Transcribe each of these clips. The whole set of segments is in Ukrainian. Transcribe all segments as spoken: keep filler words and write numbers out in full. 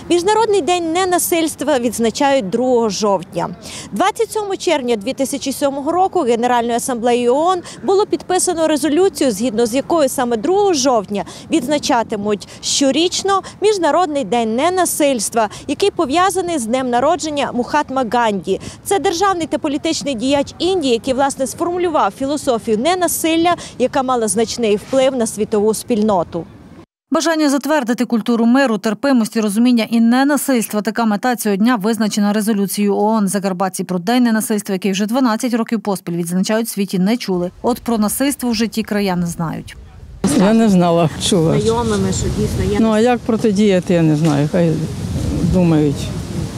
Міжнародний день ненасильства відзначають другого жовтня. двадцять сьомого червня дві тисячі сьомого року Генеральною асамблеєю ООН було підписано резолюцію, згідно з якою саме другого жовтня відзначатимуть щорічно Міжнародний день ненасильства, який пов'язаний з днем народження Махатми Ганді. Це державний та політичний діяч Індії, який, власне, сформулював філософію ненасилля, яка мала значний вплив на світову спільноту. Бажання затвердити культуру миру, терпимості, розуміння і ненасильства – така мета цього дня визначена резолюцією ООН. Закарпатці про День ненасильства, який вже дванадцять років поспіль відзначають в світі, не чули. От про насильство в житті краяни знають. Я не знала, чула. Знайомими, що дійсно є. Ну, а як протидіяти, я не знаю. Хай думають,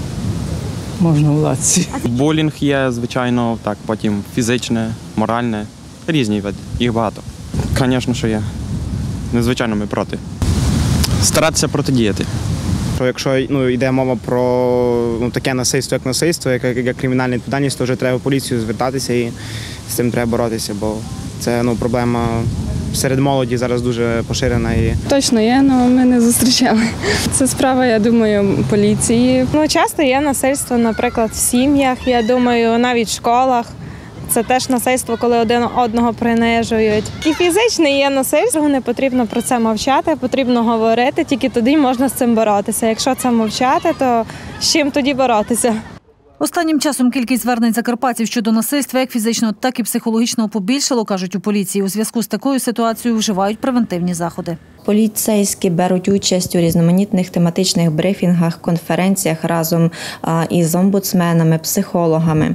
можна владці. Булінг є, звичайно, так, потім фізичне, моральне, різні види, їх багато. Звісно, що є. Незвичайно ми проти. Старатися протидіяти. Якщо ну, йде мова про ну, таке насильство, як насильство, як, як кримінальна відповідальність, то вже треба в поліцію звертатися і з цим треба боротися, бо це ну, проблема серед молоді зараз дуже поширена. І... Точно є, але ми не зустрічали. Це справа, я думаю, поліції. Ну, часто є насильство, наприклад, в сім'ях, я думаю, навіть в школах. Це теж насильство, коли один одного принижують. І фізичне є насильство, не потрібно про це мовчати, потрібно говорити, тільки тоді можна з цим боротися. Якщо це мовчати, то з чим тоді боротися? Останнім часом кількість звернень закарпатців щодо насильства як фізичного, так і психологічного побільшало, кажуть у поліції. У зв'язку з такою ситуацією вживають превентивні заходи. Поліцейські беруть участь у різноманітних тематичних брифінгах, конференціях разом із омбудсменами, психологами,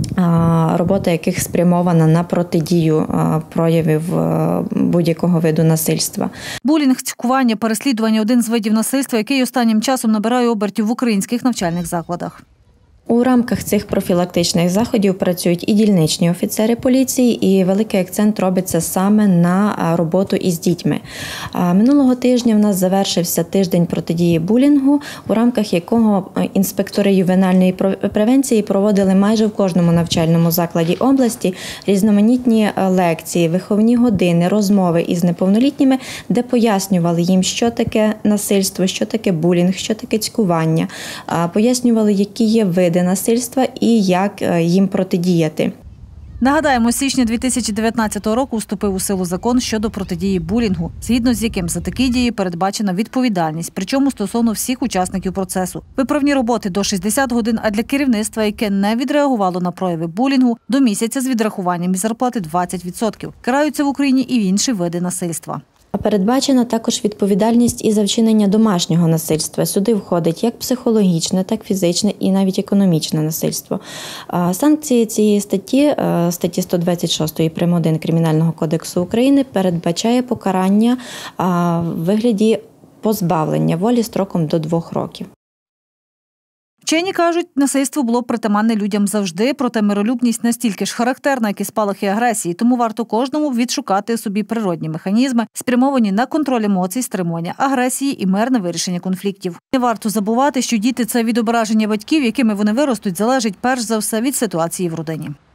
робота яких спрямована на протидію проявів будь-якого виду насильства. Булінг, цькування, переслідування – один з видів насильства, який останнім часом набирає обертів в українських навчальних закладах. У рамках цих профілактичних заходів працюють і дільничні офіцери поліції, і великий акцент робиться саме на роботу із дітьми. Минулого тижня в нас завершився тиждень протидії булінгу, у рамках якого інспектори ювенальної превенції проводили майже в кожному навчальному закладі області різноманітні лекції, виховні години, розмови із неповнолітніми, де пояснювали їм, що таке насильство, що таке булінг, що таке цькування, пояснювали, які є види насильства і як їм протидіяти. Нагадаємо, з січня дві тисячі дев'ятнадцятого року вступив у силу закон щодо протидії булінгу, згідно з яким за такі дії передбачена відповідальність, причому стосовно всіх учасників процесу. Виправні роботи до шістдесят годин, а для керівництва, яке не відреагувало на прояви булінгу, до місяця з відрахуванням із зарплати двадцять відсотків. Караються в Україні і інші види насильства. Передбачена також відповідальність і за вчинення домашнього насильства. Сюди входить як психологічне, так фізичне і навіть економічне насильство. Санкції цієї статті, статті сто двадцять шість прим. один Кримінального кодексу України, передбачає покарання в вигляді позбавлення волі строком до двох років. Вчені кажуть, насильство було притаманне людям завжди, проте миролюбність настільки ж характерна, як і спалахи агресії, тому варто кожному відшукати собі природні механізми, спрямовані на контроль емоцій, стримування агресії і мирне вирішення конфліктів. Не варто забувати, що діти – це відображення батьків, якими вони виростуть, залежить перш за все від ситуації в родині.